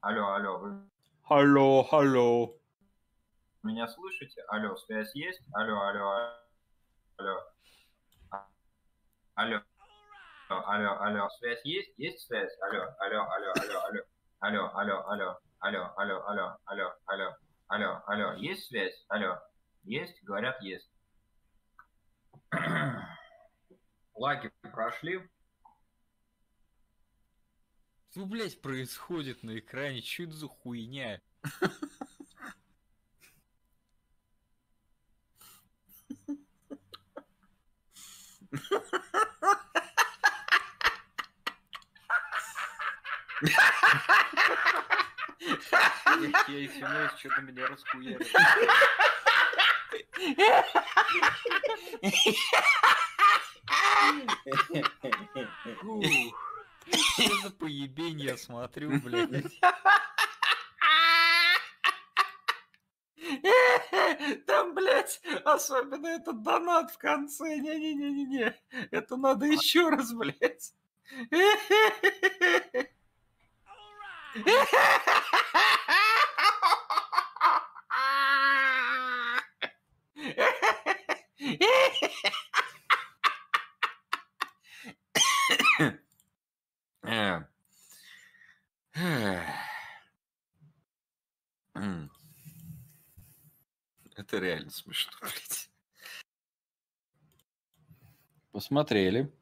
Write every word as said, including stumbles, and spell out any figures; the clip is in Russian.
Алло, алло, вы Алло, алло. меня слышите? Алло, связь есть? Алло, алло, алло. А, Алло, алло, алло, связь есть? Есть связь? Алло, алло, алло, алло, алло. Алло, алло, алло, алло, алло, алло, алло, алло, алло, алло. Есть связь? Алло. Есть? Говорят, есть. Лаги прошли. Что, блядь, происходит на экране? Чё это за хуйня? Я извиняюсь, что-то меня расхуярило. Фух. Что за поебень я смотрю, блядь? Там, блядь, особенно этот донат в конце. Не-не-не-не-не. Это надо еще раз, блядь. Это реально смешно, блядь. Посмотрели.